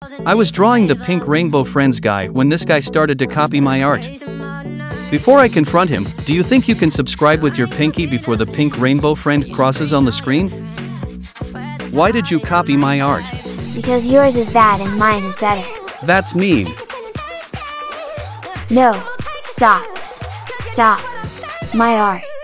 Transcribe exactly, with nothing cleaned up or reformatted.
I was drawing the pink rainbow friends guy when this guy started to copy my art. Before I confront him, do you think you can subscribe with your pinky before the pink rainbow friend crosses on the screen? Why did you copy my art? Because yours is bad and mine is better. That's mean. No, stop. Stop. My art.